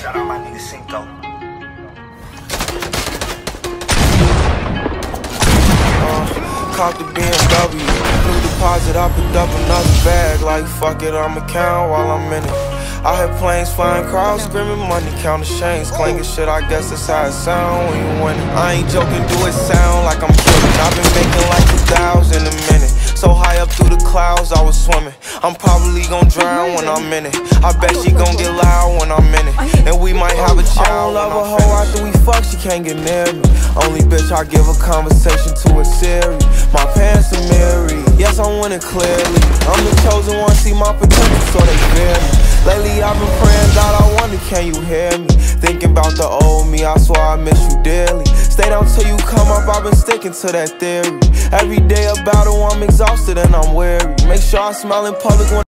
Shout out my nigga Cinco. Caught the BMW, new deposit, I picked up another bag. Like fuck it, I'ma count while I'm in it. I hear planes flying, crowds screaming, money counting chains clanking. Shit, I guess that's how it sound when you winning. I ain't joking, do it sound like I'm kidding. I've been making like 2,000 a minute. So high up through the clouds, I was swimming. I'm probably gon' drown when I'm in it. I bet she gon' get loud when I'm in it. And we might have a child. I don't love a hoe after we fuck, she can't get near me. Only bitch I give a conversation to is Siri. My pants are mirrored, yes I'm winning clearly. I'm the chosen one, see my potential so they fear me. Lately I've been praying, God I wonder can you hear me. Thinking about the old me, I swear I miss you dearly. Stay down till you come up, I've been sticking to that theory. Every day a battle, I'm exhausted and I'm weary. Make sure I smile in public when